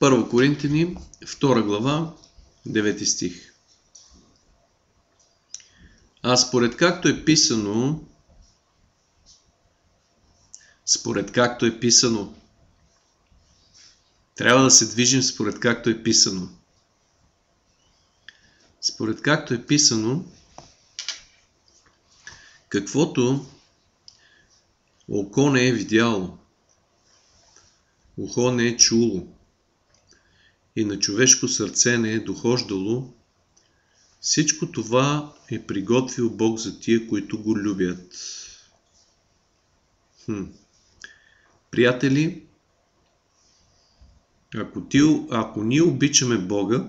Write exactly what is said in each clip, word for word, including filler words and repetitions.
Първо Коринтини, втора глава, девети стих. А според както е писано, според както е писано, трябва да се движим според както е писано. Според както е писано, каквото око не е видяло, ухо не е чуло и на човешко сърце не е дохождало, всичко това е приготвил Бог за тия, които го любят. Хм. Приятели, ако, ти, ако ние обичаме Бога,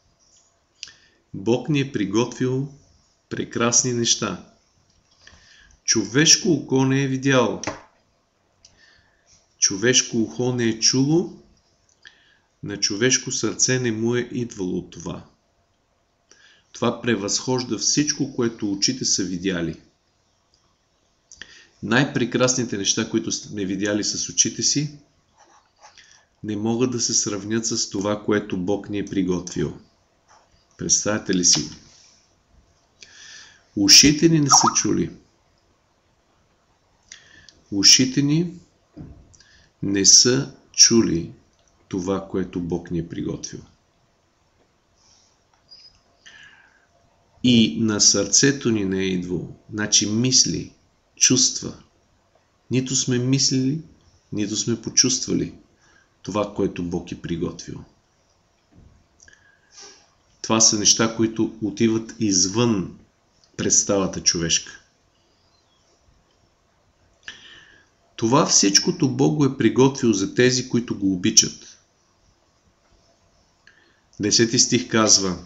Бог ни е приготвил прекрасни неща. Човешко око не е видяло, човешко ухо не е чуло, на човешко сърце не му е идвало от това. Това превъзхожда всичко, което очите са видяли. Най-прекрасните неща, които сме видяли с очите си, не могат да се сравнят с това, което Бог ни е приготвил. Представете ли си? Ушите ни не са чули. Ушите ни не са чули това, което Бог ни е приготвил. И на сърцето ни не е идвало. Значи мисли, чувства. Нито сме мислили, нито сме почувствали това, което Бог е приготвил. Това са неща, които отиват извън представата човешка. Това всичкото Бог го е приготвил за тези, които го обичат. Десети стих казва: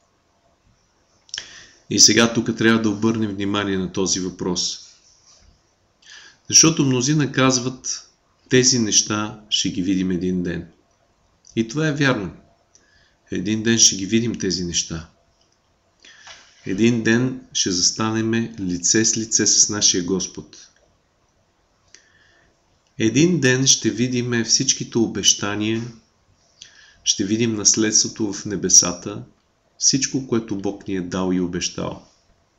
и сега тук трябва да обърнем внимание на този въпрос. Защото мнозина казват, тези неща ще ги видим един ден. И това е вярно. Един ден ще ги видим тези неща. Един ден ще застанем лице с лице с нашия Господ. Един ден ще видим всичките обещания, ще видим наследството в небесата, всичко, което Бог ни е дал и обещал.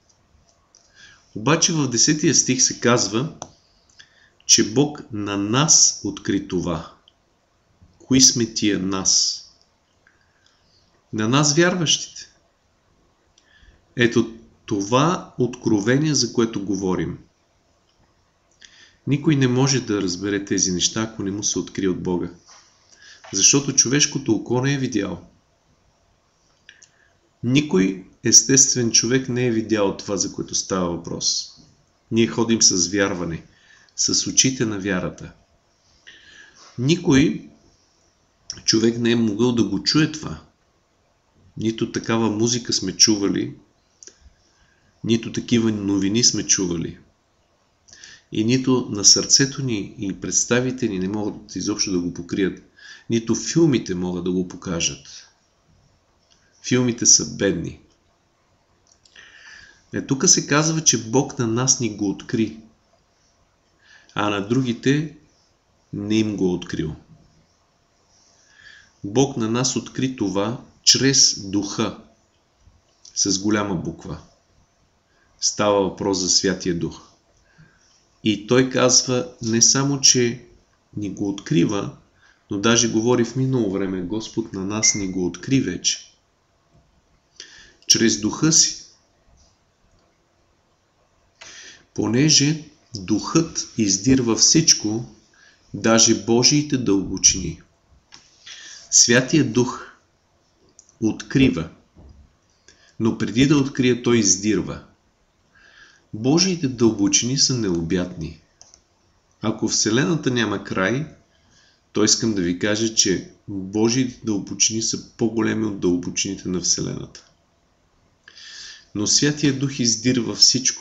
Обаче в десетия стих се казва, че Бог на нас откри това. Кои сме тия нас? На нас вярващите. Ето това откровение, за което говорим. Никой не може да разбере тези неща, ако не му се открие от Бога. Защото човешкото око не е видял. Никой естествен човек не е видял това, за което става въпрос. Ние ходим с вярване, с очите на вярата. Никой човек не е могъл да го чуе това. Нито такава музика сме чували, нито такива новини сме чували. И нито на сърцето ни и представите ни не могат изобщо да го покрият. Нито филмите могат да го покажат. Филмите са бедни. Е, тук се казва, че Бог на нас ни го откри, а на другите не им го открил. Бог на нас откри това чрез Духа, с голяма буква. Става въпрос за Святия Дух. И той казва не само, че ни го открива, но даже говори в минало време, Господ на нас ни го откри вече. Чрез Духа си. Понеже Духът издирва всичко, даже Божиите дълбочини. Святия Дух открива, но преди да открие, той издирва. Божиите дълбочини са необятни. Ако Вселената няма край, то искам да ви кажа, че Божиите дълбочини са по-големи от дълбочините на Вселената. Но Святия Дух издирва всичко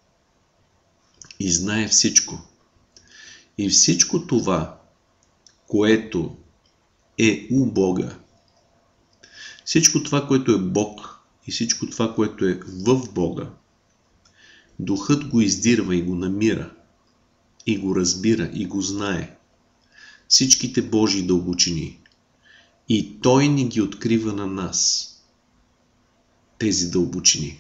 и знае всичко. И всичко това, което е у Бога, всичко това, което е Бог и всичко това, което е в Бога, Духът го издирва и го намира, и го разбира, и го знае. Всичките Божии дълбочини. И Той ни ги открива на нас, тези дълбочини.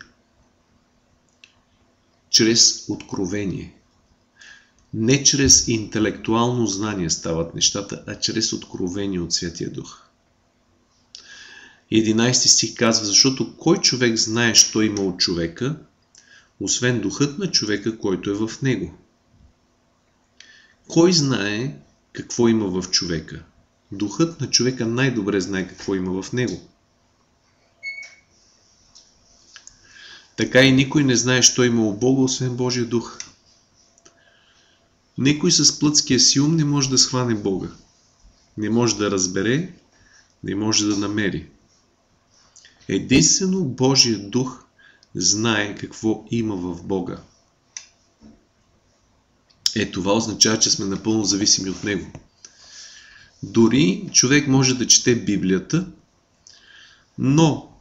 Чрез откровение. Не чрез интелектуално знание стават нещата, а чрез откровение от Святия Дух. единайсети стих казва, защото кой човек знае, що има от човека, освен духът на човека, който е в него. Кой знае какво има в човека? Духът на човека най-добре знае какво има в него. Така и никой не знае, що има у Бога, освен Божия дух. Никой с плътския си ум не може да схване Бога. Не може да разбере, не може да намери. Единствено Божия дух знае какво има в Бога. Е, това означава, че сме напълно зависими от Него. Дори човек може да чете Библията, но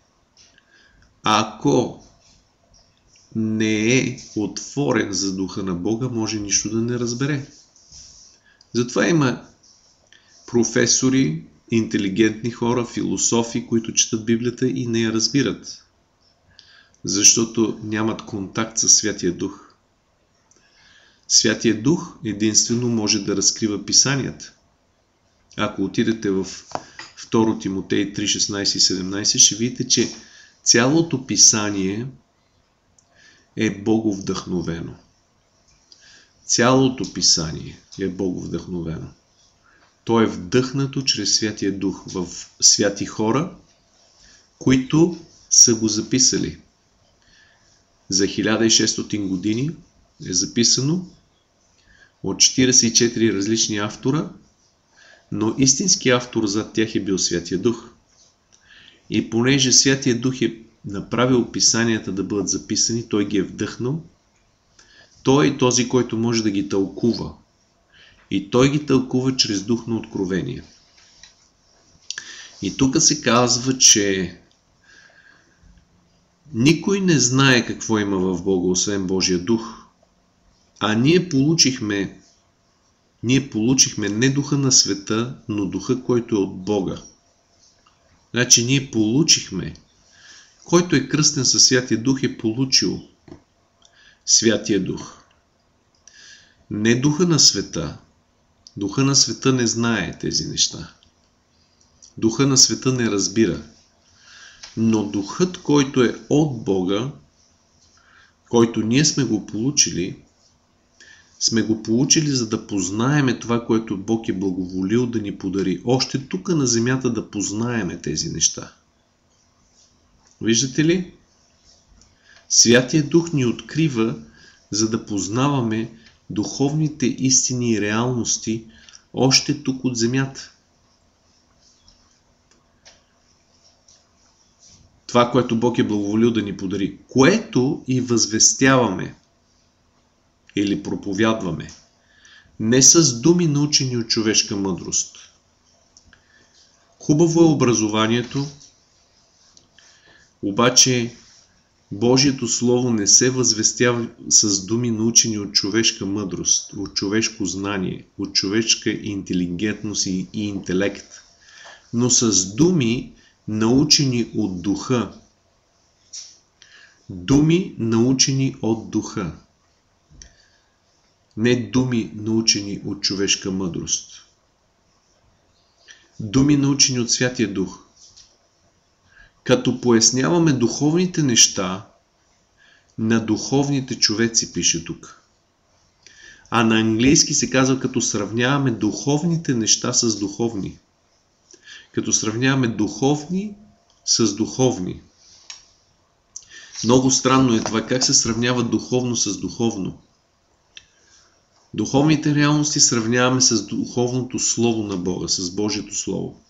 ако не е отворен за духа на Бога, може нищо да не разбере. Затова има професори, интелигентни хора, философи, които четат Библията и не я разбират. Защото нямат контакт с Святия Дух. Святия Дух единствено може да разкрива писанията. Ако отидете в втори Тимотей три, шестнайсет и седемнайсет, ще видите, че цялото писание е боговдъхновено. Цялото писание е боговдъхновено. То е вдъхнато чрез Святия Дух в святи хора, които са го записали. За хиляда и шестстотин години е записано от четирийсет и четири различни автора, но истински автор зад тях е бил Святия Дух. И понеже Святия Дух е направил писанията да бъдат записани, той ги е вдъхнал, той е този, който може да ги тълкува. И той ги тълкува чрез дух на откровение. И тук се казва, че никой не знае какво има в Бога, освен Божия дух. А ние получихме, ние получихме не духа на света, но духа, който е от Бога. Значи ние получихме, който е кръстен със Святия Дух, е получил Святия Дух. Не духа на света. Духа на света не знае тези неща. Духа на света не разбира. Но духът, който е от Бога, който ние сме го получили, сме го получили, за да познаеме това, което Бог е благоволил да ни подари. Още тук на земята да познаеме тези неща. Виждате ли? Святия Дух ни открива, за да познаваме духовните истини и реалности още тук от земята. Това, което Бог е благоволил да ни подари, което и възвестяваме или проповядваме, не с думи научени от човешка мъдрост. Хубаво е образованието, обаче Божието Слово не се възвестява с думи научени от човешка мъдрост, от човешко знание, от човешка интелигентност и, и интелект, но с думи научени от духа. Думи научени от духа. Не думи научени от човешка мъдрост. Думи научени от Святия Дух. Като поясняваме духовните неща на духовните човеци, пише тук. А на английски се казва, като сравняваме духовните неща с духовни. Като сравняваме духовни с духовни. Много странно е това, как се сравнява духовно с духовно. Духовните реалности сравняваме с духовното Слово на Бога, с Божието Слово.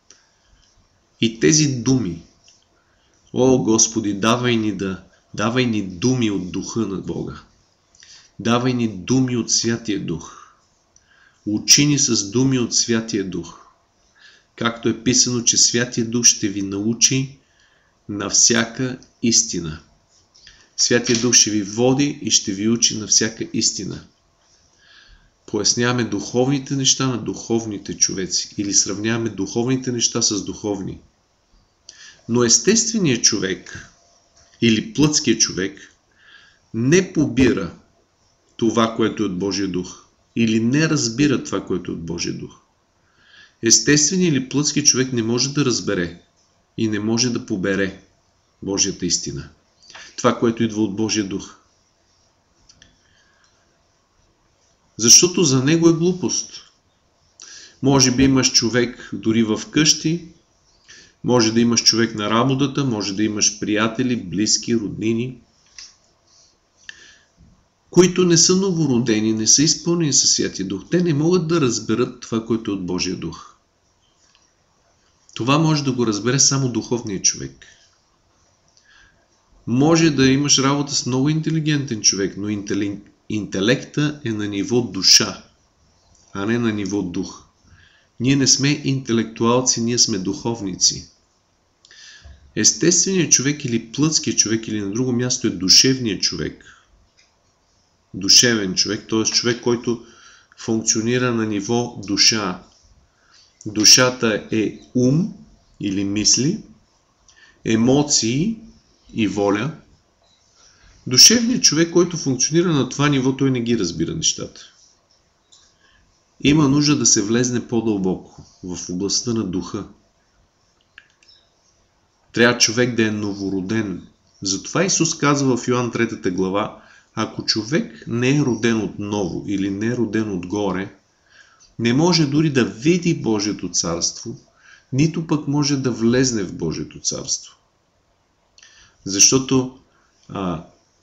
И тези думи, о Господи, давай ни да, давай ни думи от духа на Бога. Давай ни думи от Святия Дух. Учи ни с думи от Святия Дух. Както е писано, че Святия Дух ще ви научи на всяка истина. Святия Дух ще ви води и ще ви учи на всяка истина. поясняваме духовните неща на духовните човеци или сравняваме духовните неща с духовни. Но естественият човек или плътският човек не побира това, което е от Божия дух, или не разбира това, което е от Божия дух. Естественият или плътски човек не може да разбере и не може да побере Божията истина. Това, което идва от Божия дух. Защото за него е глупост. Може би имаш човек дори в къщи, може да имаш човек на работата, може да имаш приятели, близки, роднини, които не са новородени, не са изпълнени със Святия Дух. Те не могат да разберат това, което е от Божия дух. Това може да го разбере само духовният човек. Може да имаш работа с много интелигентен човек, но интелекта е на ниво душа, а не на ниво дух. Ние не сме интелектуалци, ние сме духовници. Естественият човек или плътският човек или на друго място е душевният човек. Душевен човек, т.е. човек, който функционира на ниво душа. Душата е ум или мисли, емоции и воля. Душевният човек, който функционира на това ниво, той не ги разбира нещата. Има нужда да се влезне по-дълбоко в областта на духа. Трябва човек да е новороден. Затова Исус казва в Йоан трета глава, ако човек не е роден отново или не е роден отгоре, не може дори да види Божието царство, нито пък може да влезне в Божието царство. Защото а,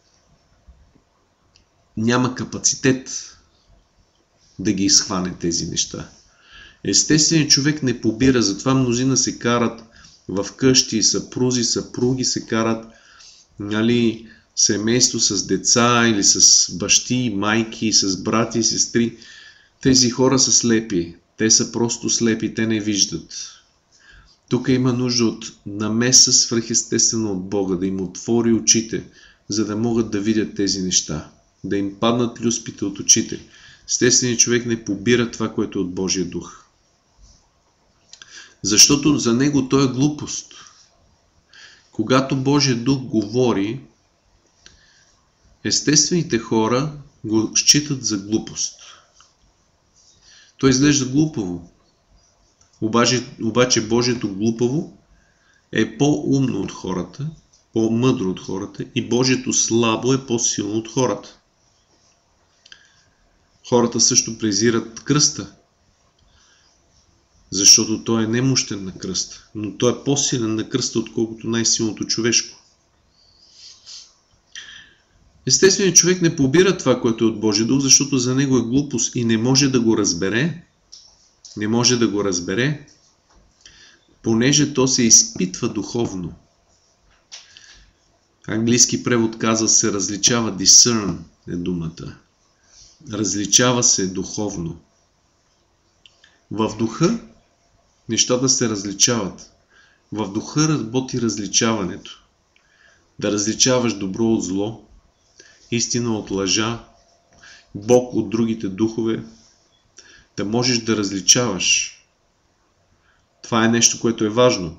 няма капацитет да ги изхване тези неща. Естественият човек не побира, затова мнозина се карат в къщи, съпрузи, съпруги се карат, нали, семейство с деца или с бащи, майки, с брати и сестри. Тези хора са слепи. Те са просто слепи, те не виждат. Тук има нужда от намеса свръхестествено от Бога, да им отвори очите, за да могат да видят тези неща, да им паднат люспите от очите. Естественият човек не побира това, което е от Божия дух. Защото за него то е глупост. Когато Божия дух говори, естествените хора го считат за глупост. То изглежда глупаво. Обаче, обаче Божието глупаво е по-умно от хората, по-мъдро от хората и Божието слабо е по-силно от хората. Хората също презират кръста, защото той е немощен на кръста, но той е по-силен на кръста, отколкото най-силното човешко. Естественият човек не побира това, което е от Божия дух, защото за него е глупост и не може да го разбере, не може да го разбере, понеже то се изпитва духовно. Английски превод казва се различава, discern е думата. Различава се духовно. В духа нещата се различават. В духа работи различаването. Да различаваш добро от зло, истина от лъжа, Бог от другите духове, да можеш да различаваш. Това е нещо, което е важно.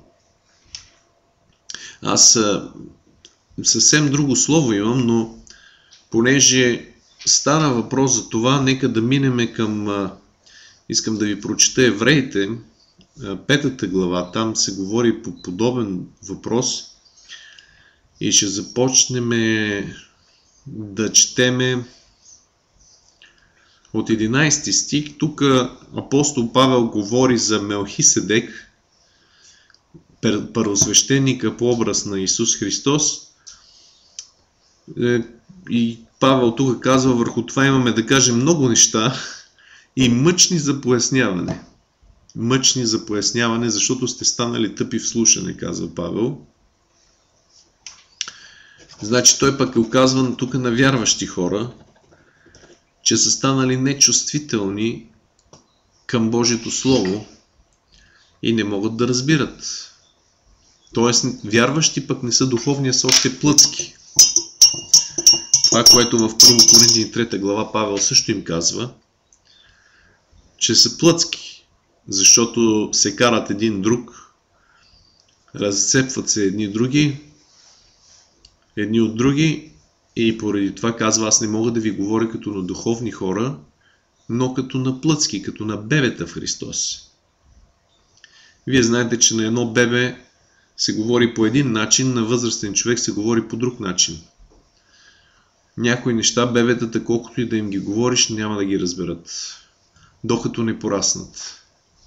Аз а, съвсем друго слово имам, но понеже стана въпрос за това, нека да минеме към, а, искам да ви прочета Евреите, а, петата глава, там се говори по подобен въпрос и ще започнем да четеме от единайсети стих. Тук апостол Павел говори за Мелхиседек, първосвещеника по образ на Исус Христос. И Павел тук казва, върху това имаме да кажем много неща и мъчни за поясняване. Мъчни за поясняване, защото сте станали тъпи в слушане, казва Павел. Значи той пък е оказван тук на вярващи хора, че са станали нечувствителни към Божието Слово и не могат да разбират. Тоест, вярващи пък не са духовни, а са още плътски. Това, което в първо Коринтияни трета глава Павел също им казва, че са плътски, защото се карат един друг, разцепват се едни други, едни от други и поради това казва: аз не мога да ви говоря като на духовни хора, но като на плътски, като на бебета в Христос. Вие знаете, че на едно бебе се говори по един начин, на възрастен човек се говори по друг начин. Някои неща бебетата, колкото и да им ги говориш, няма да ги разберат, докато не пораснат.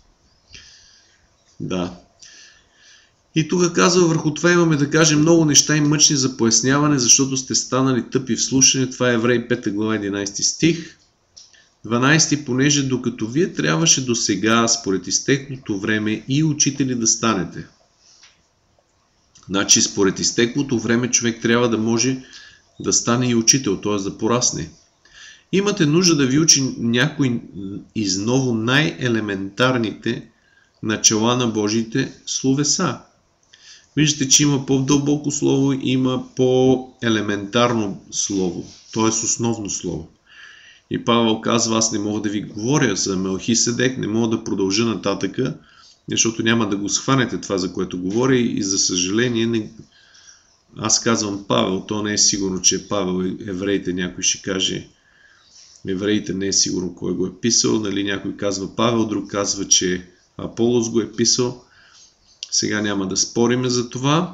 Да. И тук казва, върху това имаме да кажем много неща и мъчни за поясняване, защото сте станали тъпи в слушане. Това е Евреи пета глава единайсети стих. дванайсети. Понеже докато вие трябваше до сега, според изтеклото време, и учители да станете. Значи, според изтеклото време човек трябва да може да стане и учител, т.е. да порасне. Имате нужда да ви учи някой изново най-елементарните начала на Божиите словеса. Виждате, че има по-дълбоко слово, има по-елементарно слово, т.е. основно слово. И Павел казва: аз не мога да ви говоря за Мелхиседек, не мога да продължа нататъка, защото няма да го схванете това, за което говоря, и за съжаление не... аз казвам Павел, то не е сигурно, че е Павел. Евреите, някой ще каже, евреите не е сигурно кой го е писал, нали? Някой казва Павел, друг казва, че Аполос го е писал. Сега няма да спориме за това,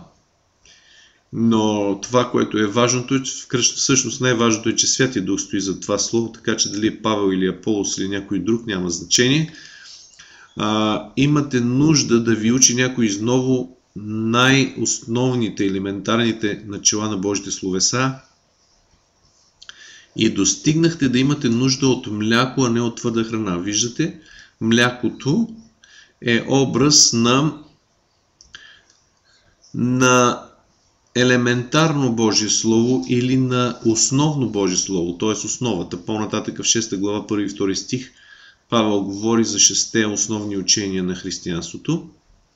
но това, което е важното, е, че всъщност най-важното е, че Святия Дух стои за това слово, така че дали е Павел или Аполос или някой друг, няма значение. А, имате нужда да ви учи някой изново най-основните, елементарните начала на Божите словеса и достигнахте да имате нужда от мляко, а не от твърда храна. Виждате, млякото е образ на, на елементарно Божие Слово или на основно Божие Слово, т.е. основата. По-нататък в шеста глава, първи и втори стих, Павел говори за шесте основни учения на християнството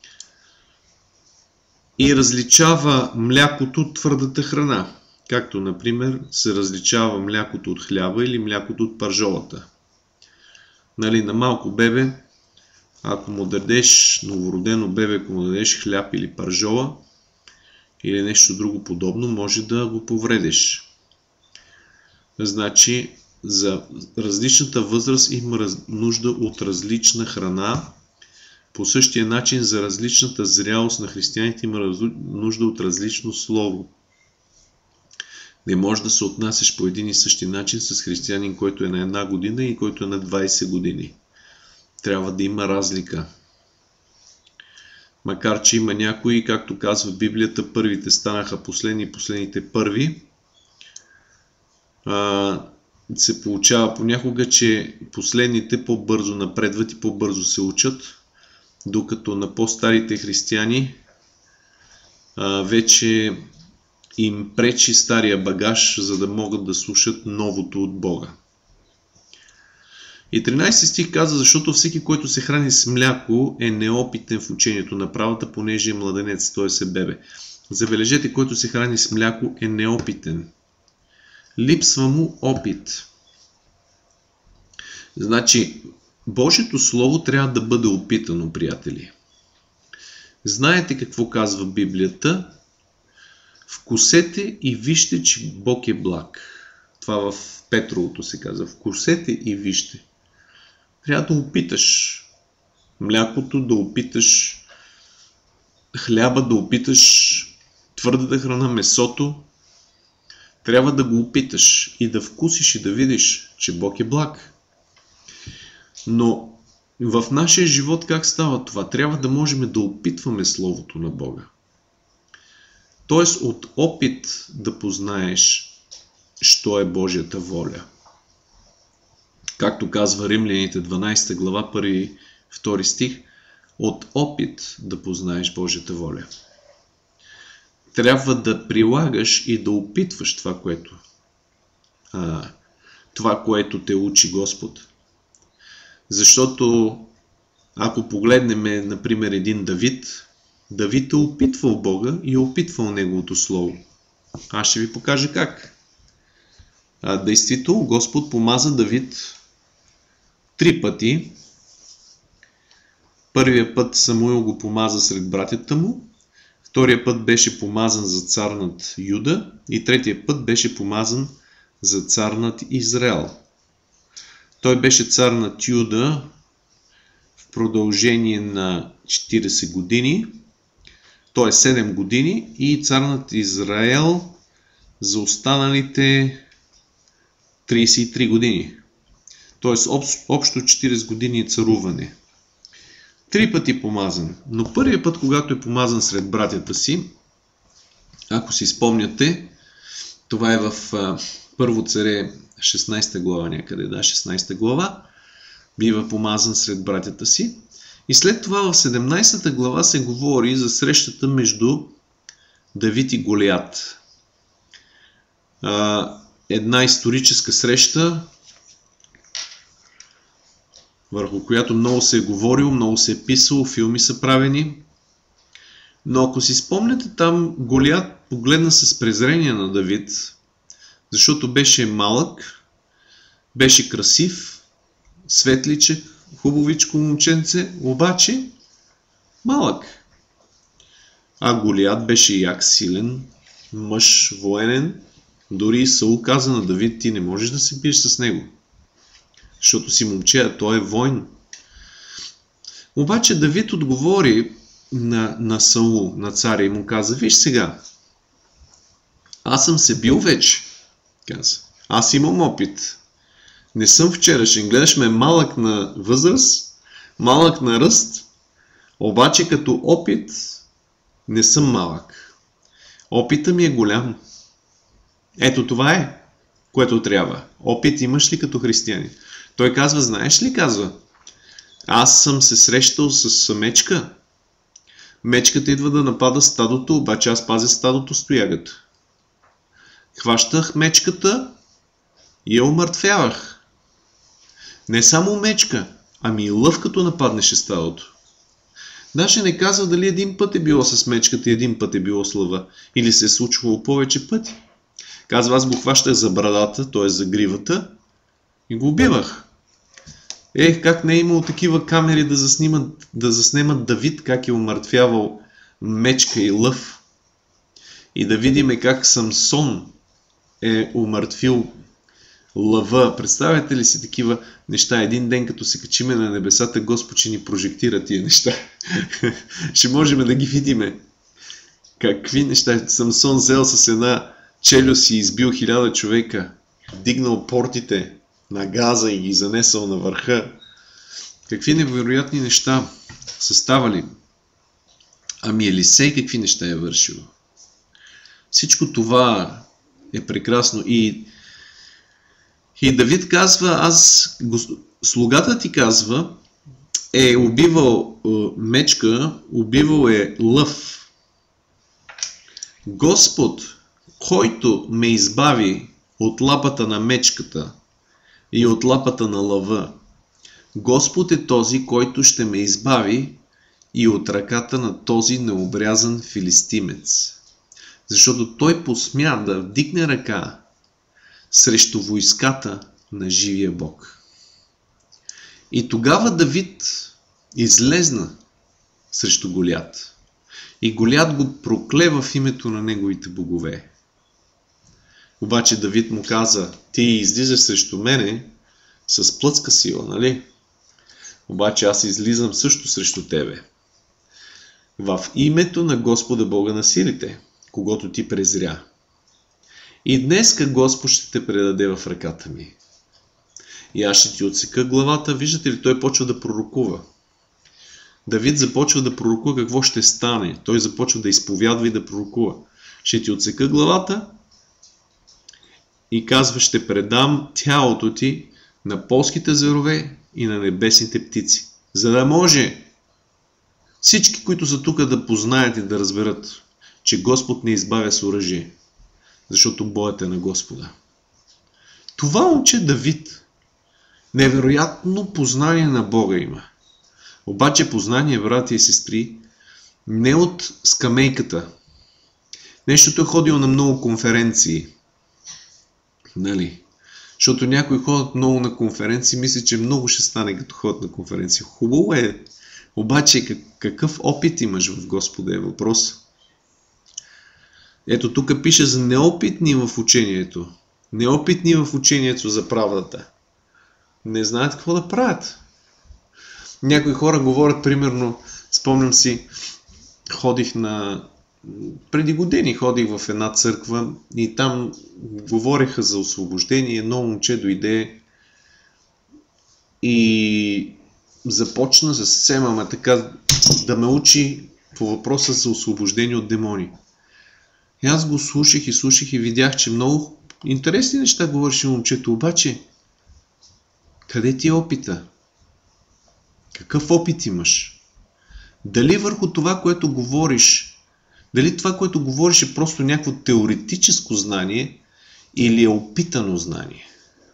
и различава млякото от твърдата храна, както, например, се различава млякото от хляба или млякото от пържолата. Нали, на малко бебе, ако му дадеш, новородено бебе, ако му дадеш хляб или пържола или нещо друго подобно, може да го повредиш. Значи, за различната възраст има нужда от различна храна. По същия начин за различната зрялост на християните има нужда от различно слово. Не можеш да се отнасяш по един и същи начин с християнин, който е на една година и който е на двайсет години. Трябва да има разлика. Макар че има някои, както казва Библията, първите станаха последни, последните първи, а, се получава понякога, че последните по-бързо напредват и по-бързо се учат, докато на по-старите християни а, вече им пречи стария багаж, за да могат да слушат новото от Бога. И тринайсети стих казва: защото всеки, който се храни с мляко, е неопитен в учението на правата, понеже е младенец, т.е. е бебе. Забележете, който се храни с мляко, е неопитен. Липсва му опит. Значи, Божието Слово трябва да бъде опитано, приятели. Знаете какво казва Библията? Вкусете и вижте, че Бог е благ. Това в Петровото се казва. Вкусете и вижте. Трябва да опиташ млякото, да опиташ хляба, да опиташ твърдата храна, месото. Трябва да го опиташ и да вкусиш и да видиш, че Бог е благ. Но в нашия живот как става това? Трябва да можем да опитваме Словото на Бога. Тоест от опит да познаеш, що е Божията воля. Както казва Римляните дванайсета глава, първи и втори стих, от опит да познаеш Божията воля. Трябва да прилагаш и да опитваш това, което, а, това, което те учи Господ. Защото ако погледнем, например, един Давид, Давид е опитвал Бога и е опитвал Неговото Слово. Аз ще ви покажа как. А, действително, Господ помаза Давид три пъти Първия път Самуил го помаза сред братята му, втория път беше помазан за цар над Юда и третия път беше помазан за цар над Израел. Той беше цар над Юда в продължение на четиридесет години, т.е. седем години, и цар над Израел за останалите тридесет и три години. Т.е. общо четиридесет години царуване. Три пъти помазан. Но първият път, когато е помазан сред братята си, ако си спомняте, това е в Първо царе шестнадесета глава някъде, да, шестнадесета глава, бива помазан сред братята си. И след това в седемнадесета глава се говори за срещата между Давид и Голиат. Една историческа среща, върху която много се е говорил, много се е писало, филми са правени. Но ако си спомняте, там Голиат погледна с презрение на Давид, защото беше малък, беше красив, светличък, хубавичко момченце, обаче малък. А Голиат беше як, силен, мъж, военен. Дори Саул каза на Давид: ти не можеш да се биеш с него, защото си момче, а той е войн. Обаче Давид отговори на, на Саул, на царя, и му каза: виж сега, аз съм се бил вече, каза. Аз имам опит. Не съм вчерашен. Гледаш ме малък на възраст, малък на ръст, обаче като опит не съм малък. Опитът ми е голям. Ето това е, което трябва. Опит имаш ли като християнин? Той казва: знаеш ли, казва, аз съм се срещал с мечка. Мечката идва да напада стадото, обаче аз пазя стадото с тоягата. Хващах мечката и я умъртвявах. Не само мечка, ами и лъв, като нападнеше стадото. Даже не казва дали един път е било с мечката и един път е било с лъва, или се е случвало повече пъти. Казва: аз го хващах за брадата, т.е. за гривата, и го убивах. Ех, как не е имало такива камери да заснимат, да заснемат Давид как е умъртвявал мечка и лъв. И да видим как Самсон е умъртвил лъва. Представяте ли си такива неща? Един ден, като се качиме на небесата, Господ ще ни прожектира тия неща. Ще можем да ги видиме. Какви неща? Самсон взел с една челюст и избил хиляда човека. Дигнал портите на Газа и ги занесъл на върха. Какви невероятни неща са ставали. Ами Елисей какви неща е вършил. Всичко това е прекрасно. И, и Давид казва: аз, слугата ти казва, е убивал е, мечка, убивал е лъв. Господ, който ме избави от лапата на мечката и от лапата на лъва, Господ е този, който ще ме избави и от ръката на този необрязан филистимец. Защото той посмя да вдигне ръка срещу войската на живия Бог. И тогава Давид излезна срещу Голиат. И Голиат го прокле в името на неговите богове. Обаче Давид му каза: ти излизаш срещу мене с плътска сила, нали? Обаче аз излизам също срещу тебе. В името на Господа Бога на силите, когото ти презря. И днеска Господ ще те предаде в ръката ми. И аз ще ти отсека главата. Виждате ли, той почва да пророкува. Давид започва да пророкува какво ще стане. Той започва да изповядва и да пророкува. Ще ти отсека главата и казва: ще предам тялото ти на полските зверове и на небесните птици. За да може всички, които са тук, да познаят и да разберат, че Господ не избавя с оръжие, защото боят е на Господа. Това момче Давид невероятно познание на Бога има. Обаче познание, брати и сестри, не от скамейката. Нещото е ходил на много конференции. Нали? Защото някои ходят много на конференции, мисля, че много ще стане като ходят на конференции. Хубаво е Обаче какъв опит имаш в Господа е въпрос. Ето тук пише за неопитни в учението. Неопитни в учението за правдата. Не знаят какво да правят. Някои хора говорят, примерно, спомням си, ходих на... Преди години ходих в една църква и там говореха за освобождение. Едно момче дойде и започна съвсем, ама така, да ме учи по въпроса за освобождение от демони. И аз го слушах и слушах и видях, че много интересни неща говореше момчето, обаче къде ти е опита? Какъв опит имаш? Дали върху това, което говориш, дали това, което говориш е просто някакво теоретическо знание или е опитано знание?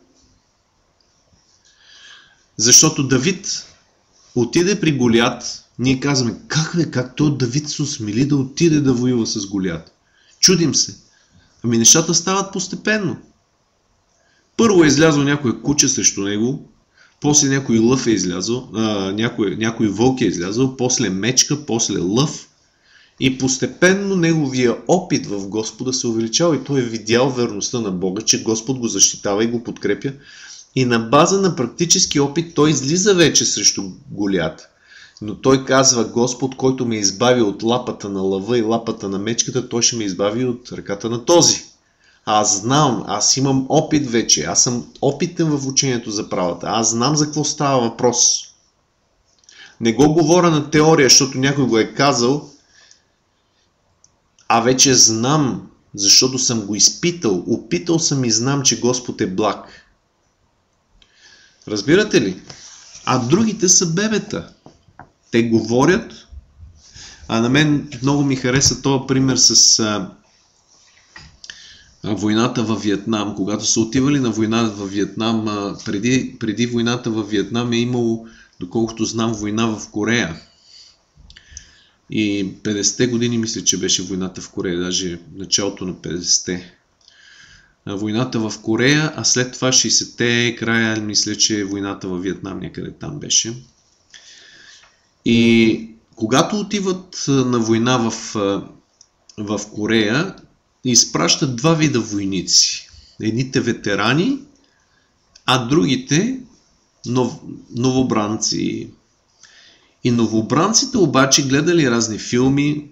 Защото Давид отиде при Голиат, ние казваме, как бе, как то Давид се осмели да отиде да воюва с Голиат? Чудим се. Ами нещата стават постепенно. Първо е излязъл някой куче срещу него, после някой лъв е излязъл, а, някой, някой вълк е излязъл, после мечка, после лъв и постепенно неговия опит в Господа се увеличава и той е видял верността на Бога, че Господ го защитава и го подкрепя и на база на практически опит той излиза вече срещу Голиат. Но той казва, Господ, който ме избави от лапата на лъва и лапата на мечката, той ще ме избави от ръката на този. Аз знам, аз имам опит вече, аз съм опитен в учението за правата, аз знам за какво става въпрос. Не го говоря на теория, защото някой го е казал, а вече знам, защото съм го изпитал, опитал съм и знам, че Господ е благ. Разбирате ли? А другите са бебета. Те говорят, а на мен много ми хареса този пример с а, а, войната във Виетнам. Когато са отивали на война във Виетнам, а, преди, преди войната във Виетнам е имало, доколкото знам, война в Корея. И петдесетте години мисля, че беше войната в Корея, даже началото на петдесетте. Войната в Корея, а след това шейсетте края, мисля, че войната във Виетнам някъде там беше. И когато отиват на война в, в Корея, изпращат два вида войници. Едните ветерани, а другите нов, новобранци. И новобранците обаче гледали разни филми.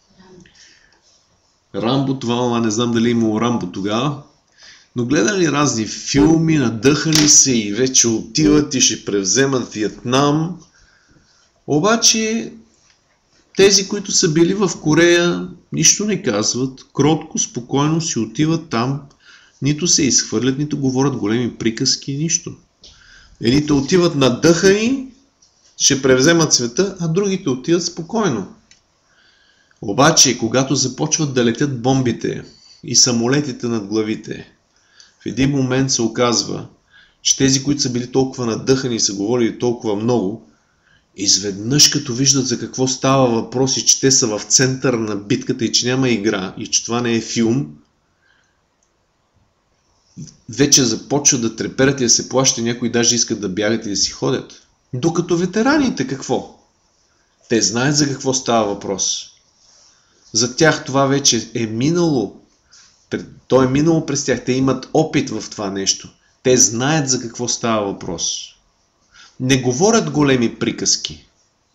Рамбо, това не знам дали имало Рамбо тогава, но гледали разни филми, надъхали се и вече отиват и ще превземат Виетнам. Обаче тези, които са били в Корея, нищо не казват, кротко, спокойно си отиват там, нито се изхвърлят, нито говорят големи приказки, нищо. Едните отиват надъхани, ще превземат света, а другите отиват спокойно. Обаче, когато започват да летят бомбите и самолетите над главите, в един момент се оказва, че тези, които са били толкова надъхани и са говорили толкова много, изведнъж като виждат за какво става въпрос и че те са в център на битката и че няма игра и че това не е филм, вече започват да треперят и да се плашат и някои даже искат да бягат и да си ходят. Докато ветераните какво? Те знаят за какво става въпрос. За тях това вече е минало. То е минало през тях. Те имат опит в това нещо. Те знаят за какво става въпрос. Не говорят големи приказки,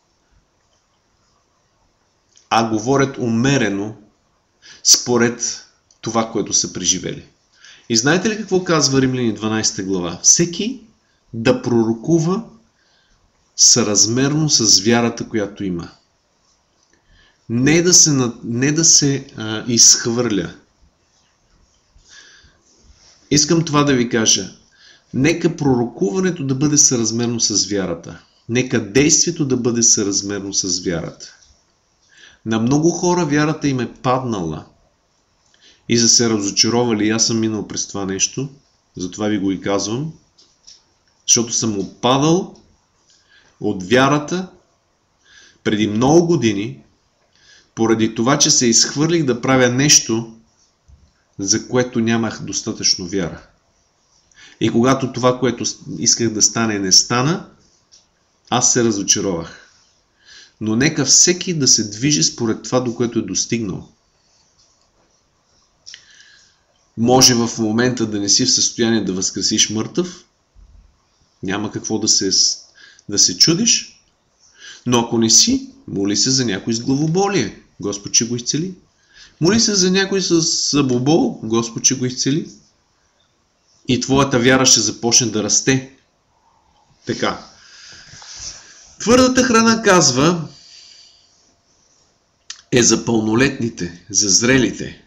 а говорят умерено според това, което са преживели. И знаете ли какво казва Римляни дванадесета глава? Всеки да пророкува съразмерно с вярата, която има. Не да се, не да се а, изхвърля. Искам това да ви кажа. Нека пророкуването да бъде съразмерно с вярата. Нека действието да бъде съразмерно с вярата. На много хора вярата им е паднала и за се разочаровали. Аз съм минал през това нещо, затова ви го и казвам, защото съм отпадал от вярата преди много години, поради това, че се изхвърлих да правя нещо, за което нямах достатъчно вяра. И когато това, което исках да стане, не стана, аз се разочаровах. Но нека всеки да се движи според това, до което е достигнал. Може в момента да не си в състояние да възкресиш мъртъв. Няма какво да се, да се чудиш. Но ако не си, моли се за някой с главоболие. Господ ще го изцели. Моли се за някой с събобол. Господ ще го изцели. И твоята вяра ще започне да расте. Така. Твърдата храна, казва, е за пълнолетните, за зрелите,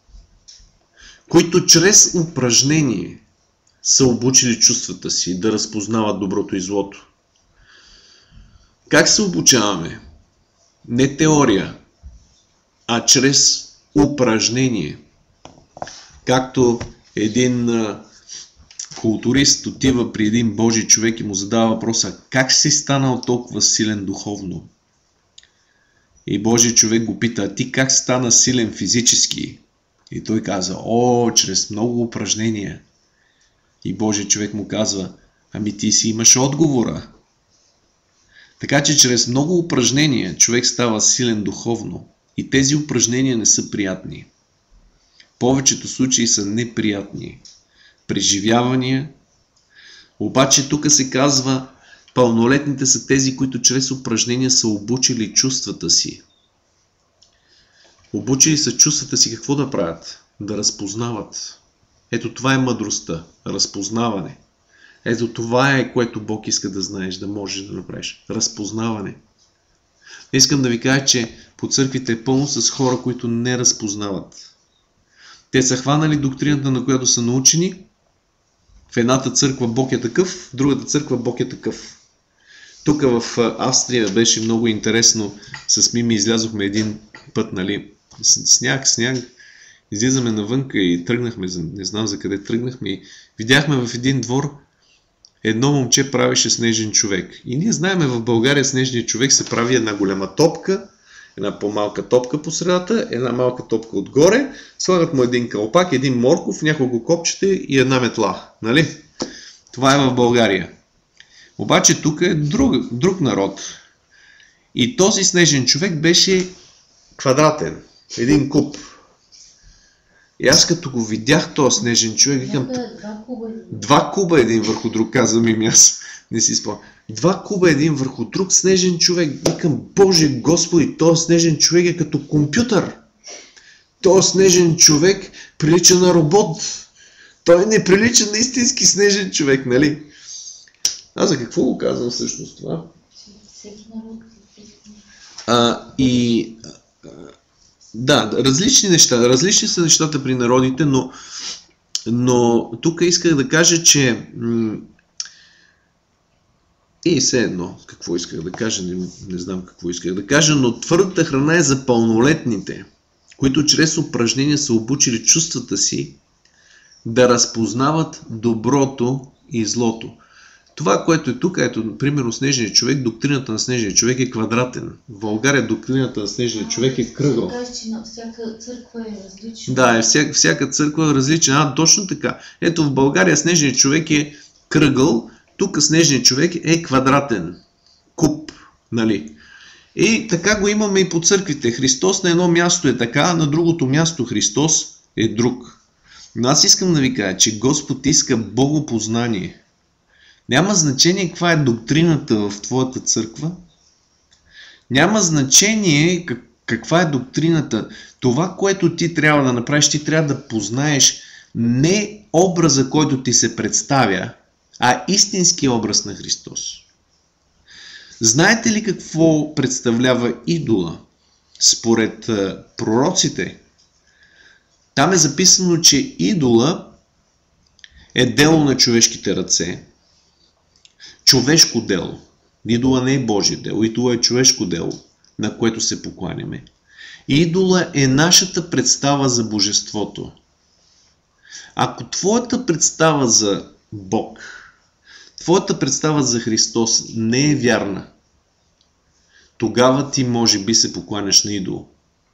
които чрез упражнение са обучили чувствата си да разпознават доброто и злото. Как се обучаваме? Не теория, а чрез упражнение. Както един а, културист отива при един Божий човек и му задава въпроса: как си станал толкова силен духовно? И Божий човек го пита: а ти как стана силен физически? И той каза: о, чрез много упражнения. И Божий човек му казва: ами ти си имаш отговора. Така че чрез много упражнения човек става силен духовно. И тези упражнения не са приятни. В повечето случаи са неприятни. Преживявания. Обаче тук се казва: пълнолетните са тези, които чрез упражнения са обучили чувствата си. Обучили са чувствата си какво да правят? Да разпознават. Ето това е мъдростта. Разпознаване. Ето това е, което Бог иска да знаеш, да можеш да направиш. Разпознаване. Искам да ви кажа, че по църквите е пълно с хора, които не разпознават. Те са хванали доктрината, на която са научени. В едната църква Бог е такъв, в другата църква Бог е такъв. Тук в Австрия беше много интересно. С Мими излязохме един път, нали, сняг, сняг. Излизаме навънка и тръгнахме, не знам за къде тръгнахме. И видяхме в един двор едно момче правеше снежен човек. И ние знаем, в България снежният човек се прави една голяма топка, една по-малка топка по средата, една малка топка отгоре, слагат му един калпак, един морков, няколко копчета и една метла. Нали? Това е в България. Обаче тук е друг, друг народ. И този снежен човек беше квадратен. Един куб. И аз като го видях този снежен човек, викам: Два куба. Два куба един върху друг, казвам им аз. Не си спомням. Два куба един върху друг снежен човек. Викам: Боже Господи, този снежен човек е като компютър. Този снежен човек прилича на робот. Той не прилича на истински снежен човек, нали? Аз за какво го казвам всъщност това? Всеки народ. А, и... Да, различни неща. Различни са нещата при народите, но, но тук исках да кажа, че м- и все едно, какво исках да кажа, не, не знам какво исках да кажа, но твърдата храна е за пълнолетните, които чрез упражнения са обучили чувствата си да разпознават доброто и злото. Това, което е тук, ето, примерно, снежният човек, доктрината на снежния човек е квадратен. В България доктрината на снежния човек е кръгъл. Кажеш, че на всяка църква е различна. Да, всяка, всяка църква е различна. А, точно така. Ето, в България снежният човек е кръгъл, тук снежният човек е квадратен. Куб, нали? И така го имаме и по църквите. Христос на едно място е така, на другото място Христос е друг. Но аз искам да ви кажа, че Господ иска богопознание. Няма значение каква е доктрината в твоята църква. Няма значение как, каква е доктрината. Това, което ти трябва да направиш, ти трябва да познаеш не образа, който ти се представя, а истински образ на Христос. Знаете ли какво представлява идола? Според пророците, там е записано, че идола е дело на човешките ръце. Човешко дело. Идола не е Божие дело. Идола е човешко дело, на което се покланяме. Идола е нашата представа за божеството. Ако твоята представа за Бог, твоята представа за Христос не е вярна, тогава ти може би се покланяш на идол.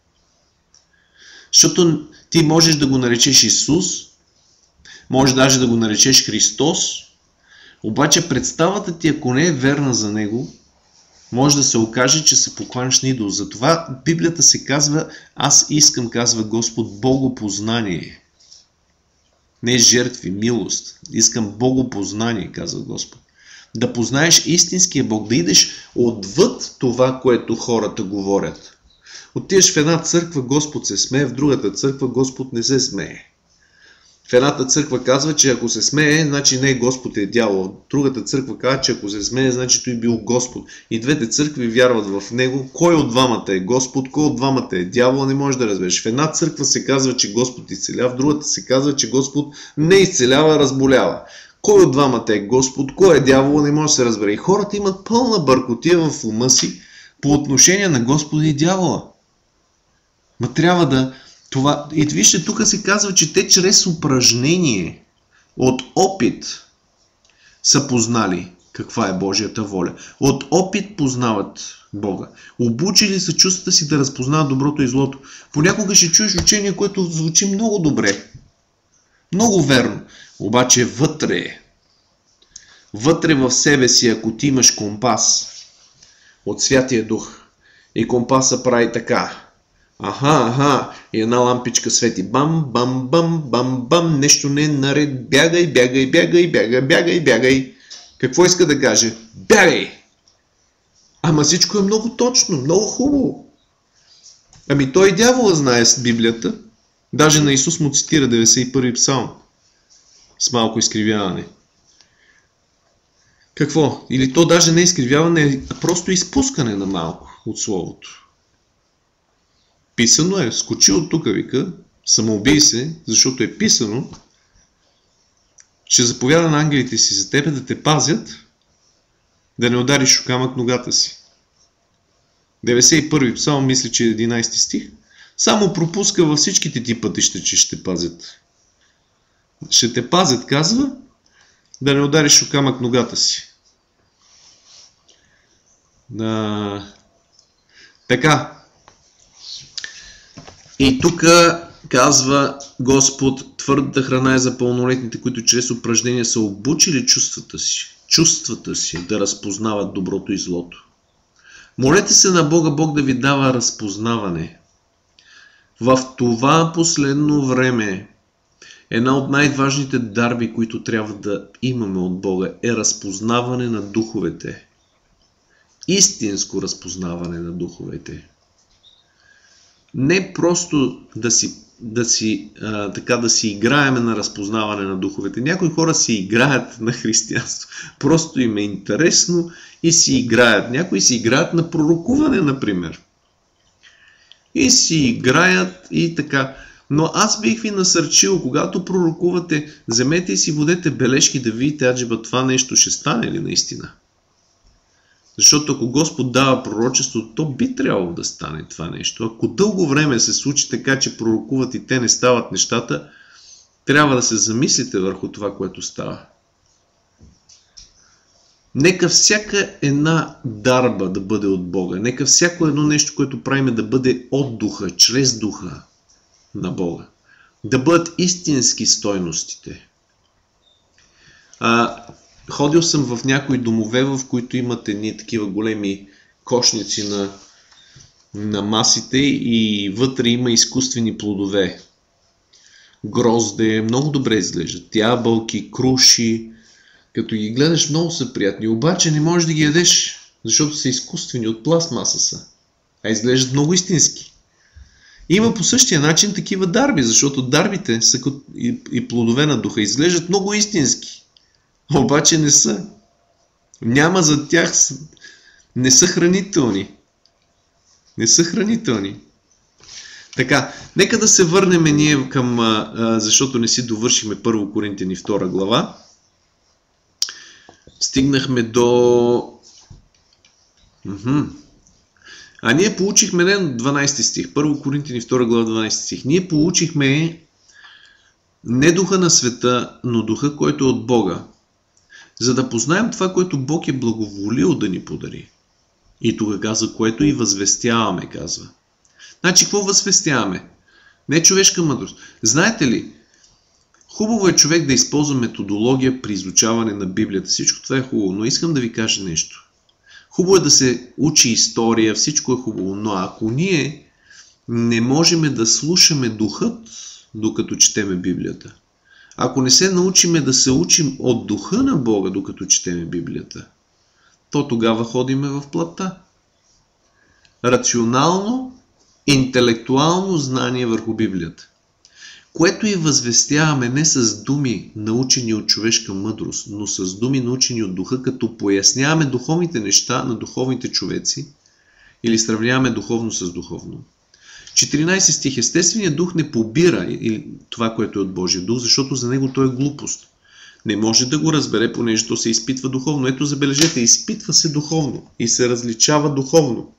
Защото ти можеш да го наречеш Исус, можеш даже да го наречеш Христос, обаче представата ти, ако не е верна за Него, Може да се окаже, че се покланяш на идол. Затова Библията се казва, аз искам, казва Господ, богопознание. Не жертви, милост. Искам богопознание, казва Господ. Да познаеш истинския Бог, да идеш отвъд това, което хората говорят. Отиваш в една църква, Господ се смее, в другата църква Господ не се смее. В едната църква казва, че ако се смее, значи не Господ е дявол. В другата църква казва, че ако се смее, значи той бил Господ. И двете църкви вярват в него. Кой от двамата е Господ, кой от двамата е дявол, не можеш да разбереш. В една църква се казва, че Господ изцелява, в другата се казва, че Господ не изцелява, разболява. Кой от двамата е Господ, кой е дявол, не може да се разбере. И хората имат пълна бъркотия в ума си по отношение на Господа и дявола. Ма трябва да... Това... И вижте, тук се казва, че те чрез упражнение от опит са познали каква е Божията воля. От опит познават Бога. Обучили са чувствата си да разпознават доброто и злото. Понякога ще чуеш учение, което звучи много добре. Много верно. Обаче вътре, вътре в себе си, ако ти имаш компас от Святия Дух и компаса прави така, аха, аха, и една лампичка свети, бам, бам, бам, бам, бам, нещо не е наред, бягай, бягай, бягай, бягай, бягай, бягай. Какво иска да каже? Бягай! Ама всичко е много точно, много хубаво. Ами той и дявола знае с Библията. Даже на Исус му цитира деветдесет и първи псалм. С малко изкривяване. Какво? Или то даже не изкривяване, а просто изпускане на малко от Словото. Писано е, скочи от тук, вика, самоубий се, защото е писано, че заповяда на ангелите си за тебе да те пазят, да не удариш камък ногата си. деветдесет и първи псалм, мисля, че е единайсети стих. Само пропуска във всичките ти пътища, че ще пазят. Ще те пазят, казва, да не удариш о камък ногата си. А, така. И тук казва Господ, твърдата храна е за пълнолетните, които чрез упражнения са обучили чувствата си, чувствата си да разпознават доброто и злото. Молете се на Бога, Бог да ви дава разпознаване. В това последно време една от най-важните дарби, които трябва да имаме от Бога, е разпознаване на духовете. Истинско разпознаване на духовете. Не просто да си, да си, а, така, да си играеме на разпознаване на духовете. Някои хора си играят на християнство. Просто им е интересно и си играят. Някои си играят на пророкуване, например. И си играят и така. Но аз бих ви насърчил, когато пророкувате, вземете и си водете бележки да видите, аджеба това нещо ще стане ли наистина. Защото ако Господ дава пророчество, то би трябвало да стане това нещо. Ако дълго време се случи така, че пророкуват и те не стават нещата, трябва да се замислите върху това, което става. Нека всяка една дарба да бъде от Бога. Нека всяко едно нещо, което правиме, да бъде от духа, чрез духа на Бога. Да бъдат истински стойностите. А, ходил съм в някои домове, в които имат едни такива големи кошници на, на масите и вътре има изкуствени плодове. Грозде, много добре изглеждат. Ябълки, круши. Като ги гледаш, много са приятни. Обаче не можеш да ги ядеш, защото са изкуствени, от пластмаса са. А изглеждат много истински. Има по същия начин такива дарби, защото дарбите са и, и плодове на духа. Изглеждат много истински. Обаче не са. Няма за тях. Не са хранителни. Не са хранителни. Така, нека да се върнем ние към, а, защото не си довършихме Първо Коринтияни втора глава. Стигнахме до... Уху. А ние получихме не дванайсети стих. Първо Коринтияни втора глава дванайсети стих. Ние получихме не духа на света, но духа, който е от Бога. За да познаем това, което Бог е благоволил да ни подари. И тук казва, което и възвестяваме, казва. Значи, какво възвестяваме? Не човешка мъдрост. Знаете ли, хубаво е човек да използва методология при изучаване на Библията. Всичко това е хубаво, но искам да ви кажа нещо. Хубаво е да се учи история, всичко е хубаво, но ако ние не можем да слушаме духът, докато четеме Библията, ако не се научиме да се учим от духа на Бога, докато четеме Библията, то тогава ходиме в плътта. Рационално, интелектуално знание върху Библията, което и възвестяваме не с думи, научени от човешка мъдрост, но с думи, научени от духа, като поясняваме духовните неща на духовните човеци или сравняваме духовно с духовно. четиринайсети стих. Естественият дух не побира това, което е от Божия дух, защото за него то е глупост. Не може да го разбере, понеже то се изпитва духовно. Ето, забележете, изпитва се духовно и се различава духовно.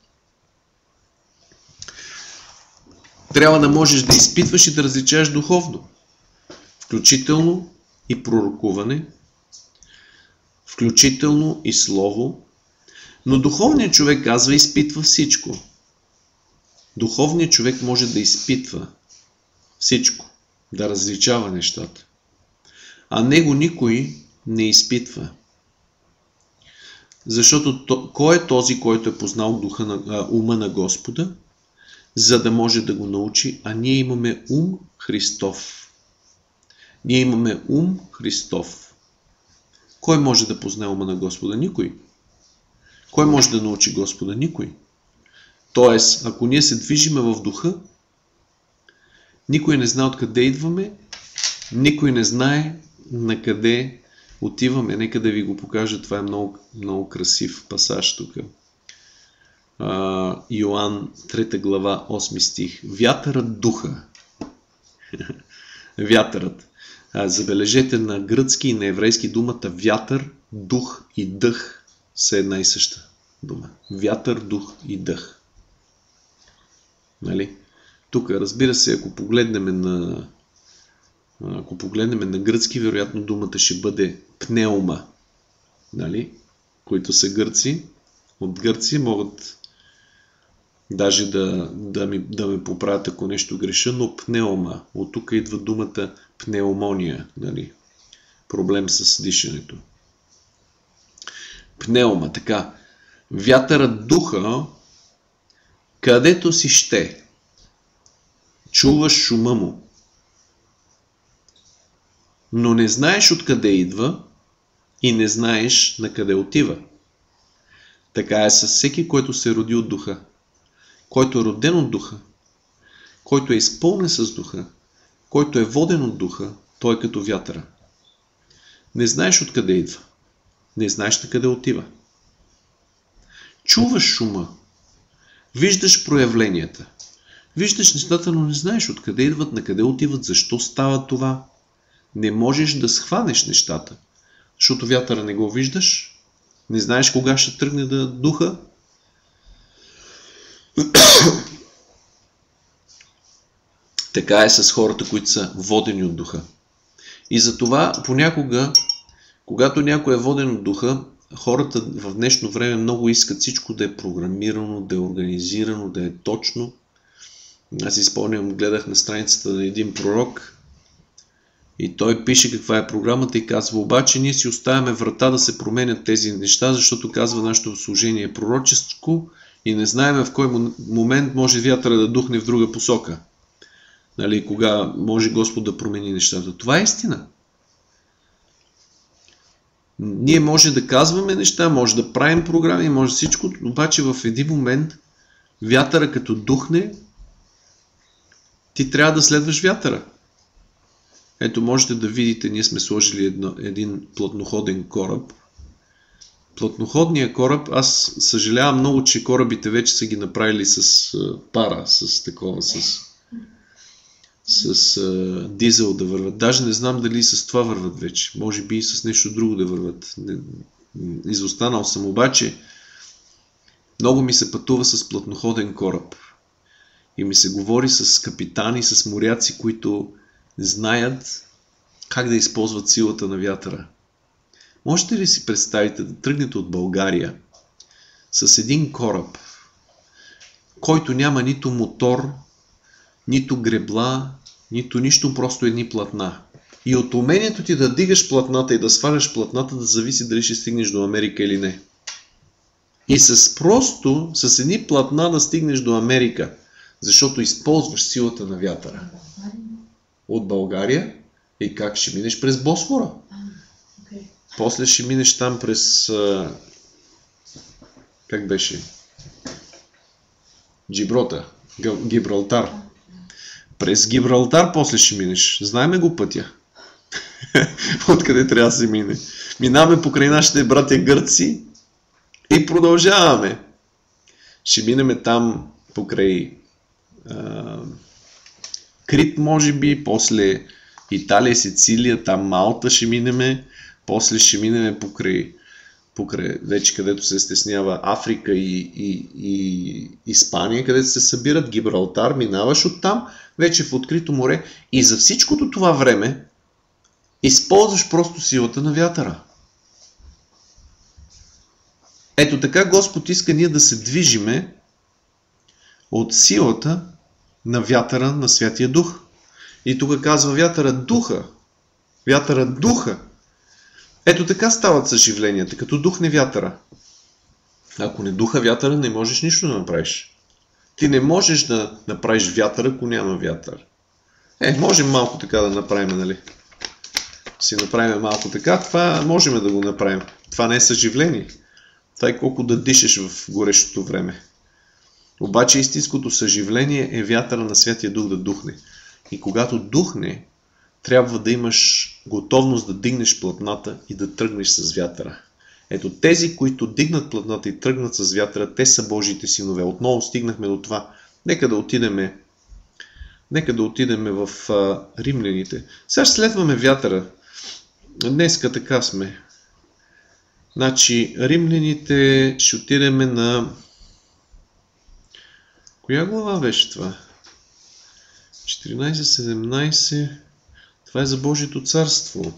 Трябва да можеш да изпитваш и да различаваш духовно. Включително и пророкуване, включително и слово. Но духовният човек, казва, изпитва всичко. Духовният човек може да изпитва всичко, да различава нещата. А него никой не изпитва. Защото то, кой е този, който е познал духа на, а, ума на Господа, за да може да го научи? А ние имаме ум Христов. Ние имаме ум Христов. Кой може да познае ума на Господа? Никой. Кой може да научи Господа? Никой. Тоест, ако ние се движиме в духа, никой не знае откъде идваме, никой не знае на къде отиваме. Нека да ви го покажа. Това е много, много красив пасаж тук. Uh, Йоан трета глава, осми стих. Вятърът духа. Вятърът. Uh, забележете, на гръцки и на еврейски думата вятър, дух и дъх са една и съща дума. Вятър, дух и дъх. Нали? Тук, разбира се, ако погледнем на ако погледнем на гръцки, вероятно думата ще бъде пнеума. Нали? Които са гърци. От Гърция могат даже да, да, ми, да ме поправят, ако нещо греша, но пнеума. От тук идва думата пнеумония. Нали? Проблем с дишането. Пнеума, така. Вятърът духа, където си ще. Чуваш шума му. Но не знаеш откъде идва и не знаеш на къде отива. Така е с всеки, който се роди от духа. Който е роден от духа. Който е изпълнен с духа. Който е воден от духа. Той е като вятъра. Не знаеш откъде идва. Не знаеш на къде отива. Чуваш шума. Виждаш проявленията. Виждаш нещата, но не знаеш откъде идват, на къде отиват, защо става това. Не можеш да схванеш нещата, защото вятъра не го виждаш. Не знаеш кога ще тръгне да духа. Така е с хората, които са водени от духа. И затова понякога, когато някой е воден от духа, хората в днешно време много искат всичко да е програмирано, да е организирано, да е точно. Аз си спомням, гледах на страницата на един пророк и той пише каква е програмата и казва: обаче ние си оставяме врата да се променят тези неща, защото, казва, нашето служение е пророческо и не знаем в кой момент може вятъра да духне в друга посока. Нали, кога може Господ да промени нещата. Това е истина. Ние може да казваме неща, може да правим програми, може всичко, обаче в един момент вятъра като духне, ти трябва да следваш вятъра. Ето, можете да видите, ние сме сложили едно, един плътноходен кораб. Плътноходният кораб, аз съжалявам много, че корабите вече са ги направили с пара, с такова, с, с а, дизел да върват. Даже не знам дали с това върват вече. Може би и с нещо друго да върват. Не, изостанал съм, обаче много ми се пътува с плътноходен кораб. И ми се говори с капитани, с моряци, които знаят как да използват силата на вятъра. Можете ли си представите да тръгнете от България с един кораб, който няма нито мотор, нито гребла, нито нищо, просто едни платна. И от умението ти да дигаш платната и да сваляш платната да зависи дали ще стигнеш до Америка или не. И с просто, с едни платна да стигнеш до Америка, защото използваш силата на вятъра. От България и как ще минеш през Босфора. Okay. После ще минеш там през... А... Как беше? Джиброта. Гибралтар. През Гибралтар после ще минеш. Знаеме го пътя. Откъде трябва да се мине. Минаваме покрай нашите братя гърци и продължаваме. Ще минеме там покрай а... Крит, може би, после Италия, Сицилия, там Малта ще минеме, после ще минеме покрай, покрай вече където се стеснява Африка и, и, и Испания, където се събират, Гибралтар, минаваш оттам, вече в открито море и за всичкото това време използваш просто силата на вятъра. Ето така Господ иска ние да се движиме от силата на вятъра на Святия Дух. И тук казва вятъра духа. Вятъра духа. Ето така стават съживленията, като духне вятъра. Ако не духа вятъра, не можеш нищо да направиш. Ти не можеш да направиш вятър, ако няма вятър. Е, можем малко така да направим, нали? Си направим малко така, това можем да го направим. Това не е съживление. Това е колко да дишаш в горещото време. Обаче истинското съживление е вятъра на Святия Дух да духне. И когато духне, трябва да имаш готовност да дигнеш платната и да тръгнеш с вятъра. Ето тези, които дигнат платната и тръгнат с вятъра, те са Божиите синове. Отново стигнахме до това. Нека да отидеме, нека да отидеме в а, римляните. Сега ще следваме вятъра. Днеска така сме. Значи, римляните ще отидеме на... Коя глава беше това? четиринайсет седемнайсет. Това е за Божието царство.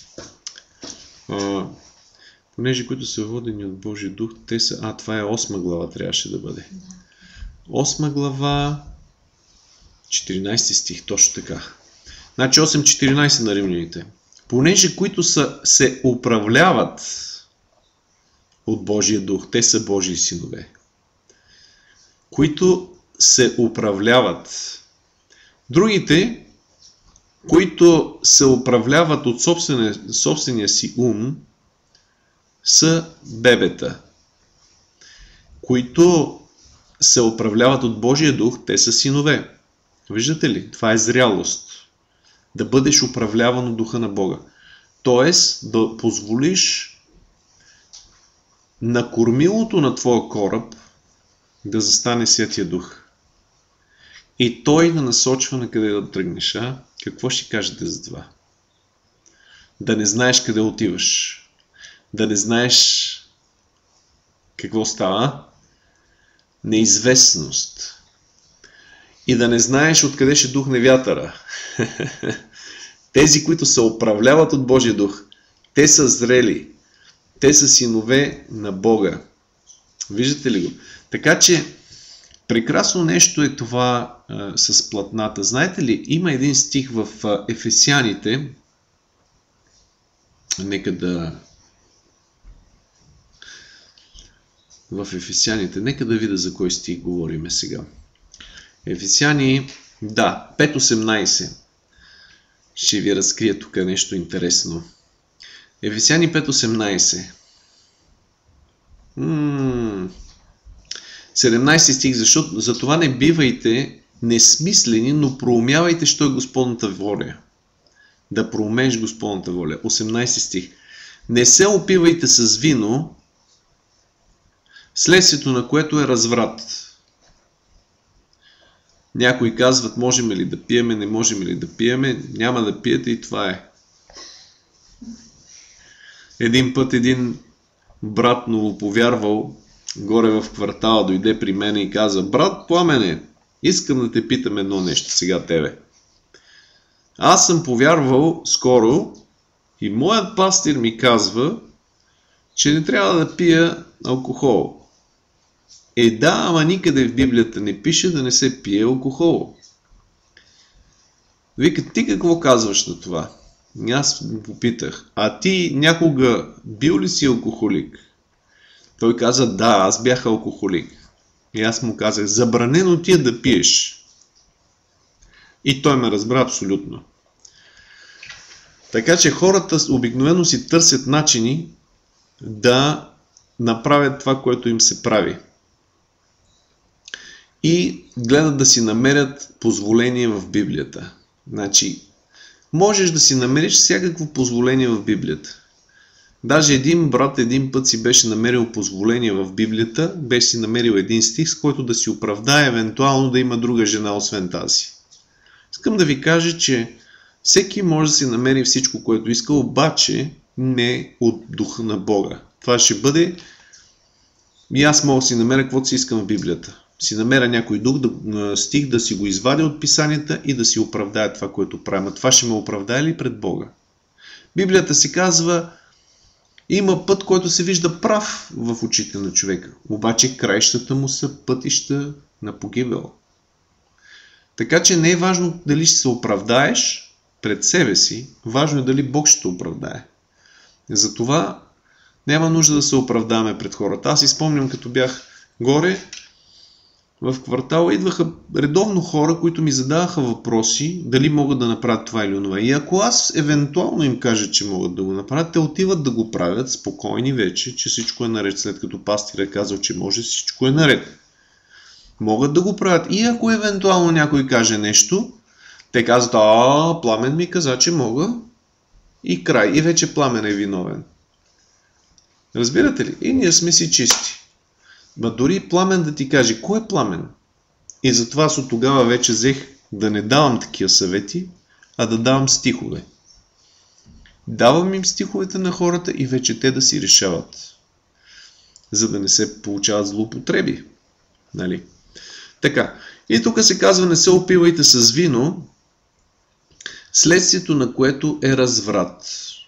А, понеже които са водени от Божия дух, те са... А, това е осма глава, трябваше да бъде. осма глава, четиринайсети стих, точно така. Значи осем четиринайсет на римляните. Понеже които са, се управляват от Божия дух, те са Божии синове. Които се управляват. Другите, които се управляват от собствения, собствения си ум, са бебета. Които се управляват от Божия дух, те са синове. Виждате ли? Това е зрялост. Да бъдеш управляван от духа на Бога. Тоест, да позволиш на кормилото на твоя кораб да застане Святия Дух. И той да насочва на къде да тръгнеш. А? Какво ще кажете за това? Да не знаеш къде отиваш. Да не знаеш какво става. Неизвестност. И да не знаеш откъде ще духне вятъра. Тези, които се управляват от Божия дух, те са зрели. Те са синове на Бога. Виждате ли го? Така че прекрасно нещо е това а, с платната. Знаете ли, има един стих в а, Ефесяните. Нека да... В Ефесяните. Нека да видя за кой стих говориме сега. Ефесяни, да, пет осемнайсет. Ще ви разкрия тук нещо интересно. Ефесяни пет осемнайсет. М-м- седемнайсети стих, защото за това не бивайте несмислени, но проумявайте, що е Господната воля. Да проумееш Господната воля. осемнайсети стих. Не се опивайте с вино, следствието на което е разврат. Някои казват, можем ли да пиеме, не можем ли да пиеме, няма да пиете и това е. Един път един брат новоповярвал, горе в квартала, дойде при мене и каза, брат Пламене, искам да те питам едно нещо сега тебе. Аз съм повярвал скоро и моят пастир ми казва, че не трябва да пия алкохол. Е да, ама никъде в Библията не пише да не се пие алкохол. Вика, ти какво казваш на това? Аз попитах, а ти някога бил ли си алкохолик? Той каза, да, аз бях алкохолик. И аз му казах, забранено ти е да пиеш. И той ме разбра абсолютно. Така че хората обикновено си търсят начини да направят това, което им се прави. И гледат да си намерят позволение в Библията. Значи, можеш да си намериш всякакво позволение в Библията. Даже един брат един път си беше намерил позволение в Библията, беше си намерил един стих, с който да си оправдае евентуално да има друга жена, освен тази. Искам да ви кажа, че всеки може да си намери всичко, което иска, обаче не от духа на Бога. Това ще бъде и аз мога да си намеря каквото си искам в Библията. Си намеря някой дух, да, стих, да си го извадя от писанията и да си оправдая това, което правим. Това ще ме оправдае ли пред Бога? Библията си казва, има път, който се вижда прав в очите на човека. Обаче краищата му са пътища на погибел. Така че не е важно дали ще се оправдаеш пред себе си, важно е дали Бог ще те оправдае. Затова няма нужда да се оправдаваме пред хората. Аз си спомням, като бях горе, в квартала идваха редовно хора, които ми задаваха въпроси, дали могат да направят това или онова. И ако аз евентуално им кажа, че могат да го направят, те отиват да го правят спокойни вече, че всичко е наред, след като пастир е казал, че може, всичко е наред. Могат да го правят. И ако евентуално някой каже нещо, те казват, а, Пламен ми каза, че мога. И край. И вече Пламен е виновен. Разбирате ли? И ние сме си чисти. Ма дори Пламен да ти каже, кой е Пламен? И затова аз от тогава вече взех да не давам такива съвети, а да давам стихове. Давам им стиховете на хората и вече те да си решават. За да не се получават злоупотреби. Нали? Така. И тук се казва, не се опивайте с вино, следствието на което е разврат.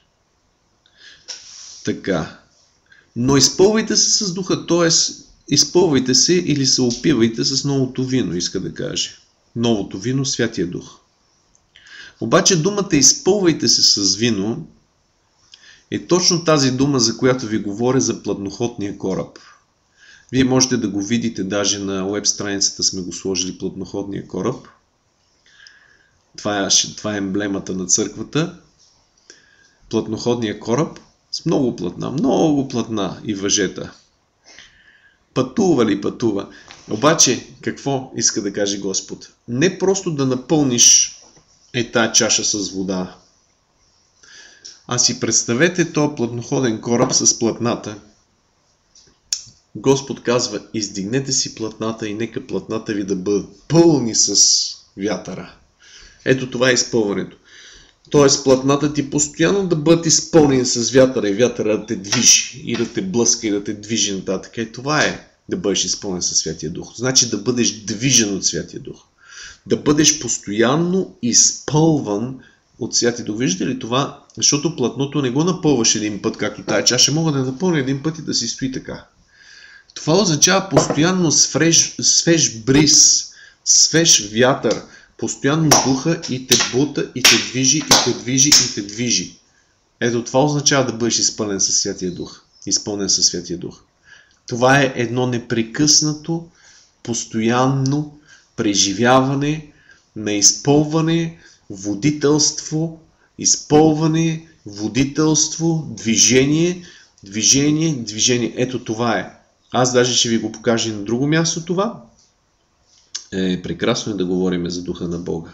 Така. Но изпълвайте се с духа, т.е. изпълвайте се или се опивайте с новото вино, иска да каже. Новото вино, Святия Дух. Обаче думата изпълвайте се с вино е точно тази дума, за която ви говоря за плътноходния кораб. Вие можете да го видите, даже на уеб страницата сме го сложили плътноходния кораб. Това е, това е емблемата на църквата. Плътноходния кораб с много платна, много платна и въжета. Пътува ли пътува? Обаче, какво иска да каже Господ? Не просто да напълниш е тая чаша с вода. А си представете този плътноходен кораб с платната. Господ казва, издигнете си платната и нека платната ви да бъдат пълни с вятъра. Ето това е изпълването. Тоест платната ти постоянно да бъдат изпълнени с вятъра и вятъра да те движи и да те блъска и да те движи нататък. Е, това е да бъдеш изпълнен със Святия Дух. Значи да бъдеш движен от Святия Дух. Да бъдеш постоянно изпълван от Святия Дух. Виждате ли това? Защото платното не го напълваш един път, както тая чаша. Мога да напълня един път и да си стои така. Това означава постоянно свеж, свеж бриз, свеж вятър, постоянно духа и те бута, и те движи, и те движи, и те движи. Ето това означава да бъдеш изпълнен със Святия Дух. Изпълнен със Святия Дух. Това е едно непрекъснато, постоянно преживяване на изпълване, водителство, изпълване, водителство, движение, движение, движение. Ето това е. Аз даже ще ви го покажа на друго място това. Е, прекрасно е да говорим за Духа на Бога.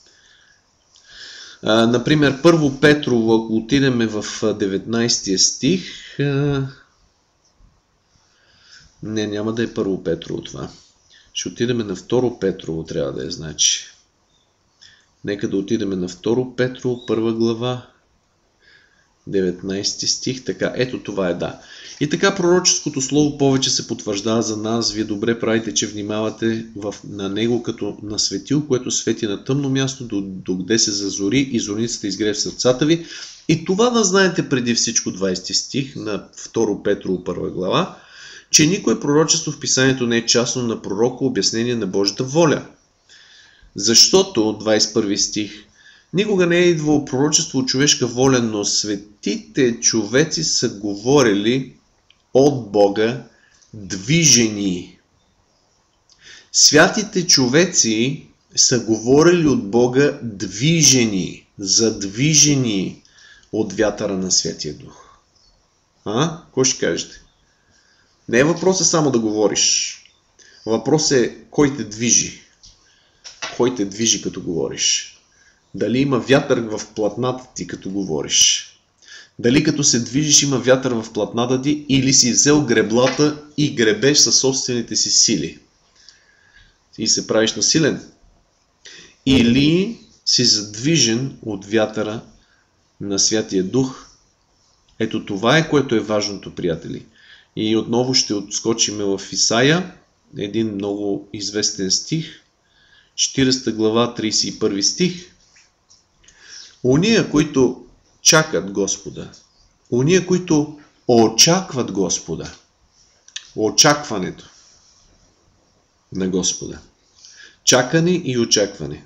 А, например, първо Петрово, ако отидем в деветнайсети стих, а... не, няма да е първо Петрово това. Ще отидем на второ Петрово, трябва да е, значи. Нека да отидем на второ Петрово, първа глава, деветнайсети стих. Така, ето това е, да. И така пророческото слово повече се потвърждава за нас. Вие добре правите, че внимавате в, на него като на светил, което свети на тъмно място, до, до где се зазори и зорницата изгрее в сърцата ви. И това да знаете преди всичко, двайсети стих на второ Петрово, първа глава, че никое пророчество в писанието не е частно на пророка обяснение на Божията воля. Защото, двайсет и първи стих, никога не е идвало пророчество от човешка воля, но светите човеци са говорили от Бога движени. Святите човеци са говорили от Бога движени, задвижени от вятъра на Святия Дух. А? Кой ще кажете? Не е въпросът само да говориш. Въпросът е кой те движи. Кой те движи като говориш. Дали има вятър в платната ти като говориш. Дали като се движиш има вятър в платната ти или си взел греблата и гребеш със собствените си сили. И се правиш насилен. Или си задвижен от вятъра на Святия Дух. Ето това е, което е важното, приятели. И отново ще отскочим в Исаия, един много известен стих, четиридесета глава, тридесет и първи стих. Уния, които чакат Господа, уния, които очакват Господа, очакването на Господа, чакане и очакване,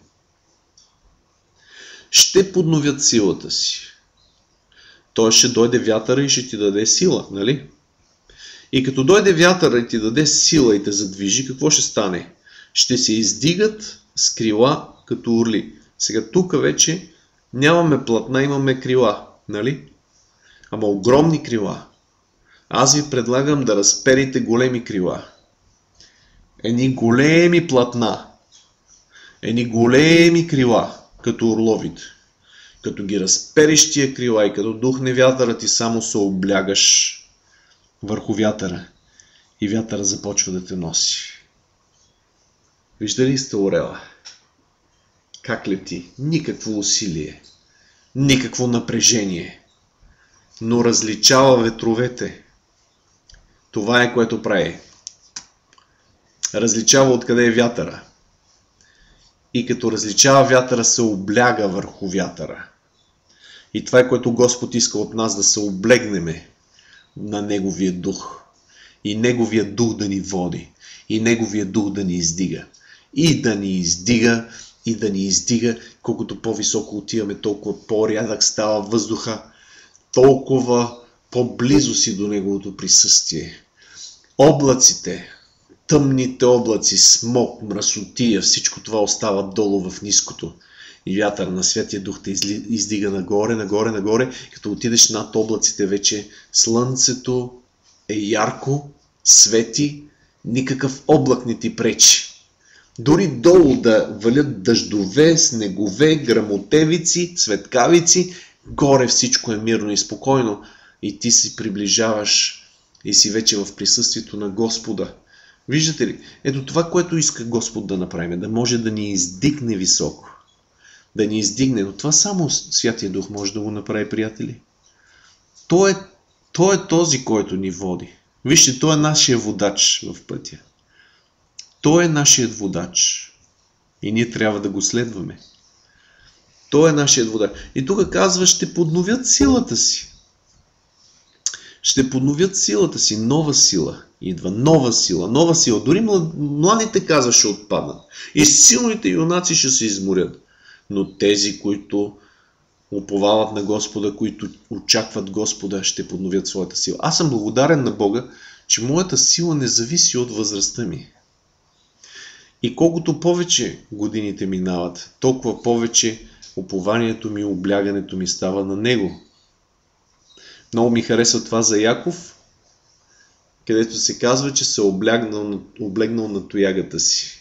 ще подновят силата си. Той ще дойде вятъра и ще ти даде сила, нали? И като дойде вятъра и ти даде сила и те задвижи, какво ще стане? Ще се издигат с крила като орли. Сега тук вече нямаме платна, имаме крила, нали? Ама огромни крила. Аз ви предлагам да разперите големи крила. Едни големи платна. Едни големи крила, като орловите. Като ги разпериш тия крила и като духне вятъра, ти само се облягаш върху вятъра. И вятъра започва да те носи. Виждали сте орела? Как лети? Никакво усилие. Никакво напрежение. Но различава ветровете. Това е, което прави. Различава откъде е вятъра. И като различава вятъра, се обляга върху вятъра. И това е, което Господ иска от нас, да се облегнеме на Неговия дух. И Неговия дух да ни води. И Неговия дух да ни издига. И да ни издига, и да ни издига. Колкото по-високо отиваме, толкова по-рядък става въздуха. Толкова по-близо си до Неговото присъствие. Облаците, тъмните облаци, смог, мръсотия, всичко това остава долу в ниското. И вятър на Святия Дух те издига нагоре, нагоре, нагоре. Като отидеш над облаците, вече слънцето е ярко, свети, никакъв облак не ти пречи. Дори долу да валят дъждове, снегове, грамотевици, цветкавици, горе всичко е мирно и спокойно. И ти си приближаваш и си вече в присъствието на Господа. Виждате ли? Ето това, което иска Господ да направим, да може да ни издигне високо. Да ни издигне. Но това само Святия Дух може да го направи, приятели. Той е, той е този, който ни води. Вижте, той е нашия водач в пътя. Той е нашият водач. И ние трябва да го следваме. Той е нашият водач. И тук казва, ще подновят силата си. Ще подновят силата си. Нова сила. Идва нова сила. Нова сила. Дори младите, казва, ще отпаднат. И силните юнаци ще се изморят. Но тези, които уповават на Господа, които очакват Господа, ще подновят своята сила. Аз съм благодарен на Бога, че моята сила не зависи от възрастта ми. И колкото повече годините минават, толкова повече упованието ми, облягането ми става на Него. Много ми харесва това за Яков, където се казва, че се облегнал, облегнал на тоягата си.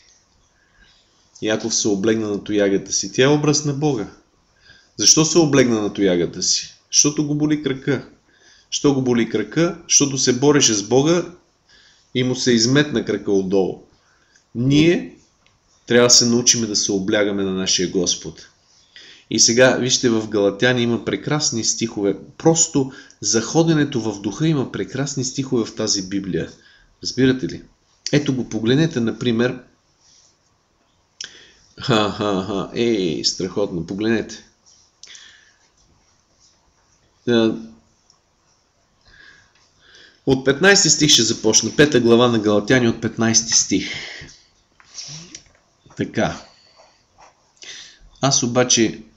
Яков се облегна на тоягата си. Тя е образ на Бога. Защо се облегна на тоягата си? Защото го боли крака. Що го боли крака? Защото се бореше с Бога и му се изметна крака отдолу. Ние трябва да се научим да се облягаме на нашия Господ. И сега, вижте, в Галатяни има прекрасни стихове. Просто за ходенето в духа има прекрасни стихове в тази Библия. Разбирате ли? Ето го, погледнете, например. Ха-ха-ха, ей, страхотно, погледнете. От петнайсети стих ще започна. Пета глава на Галатяни от петнайсети стих. Така. Аз обаче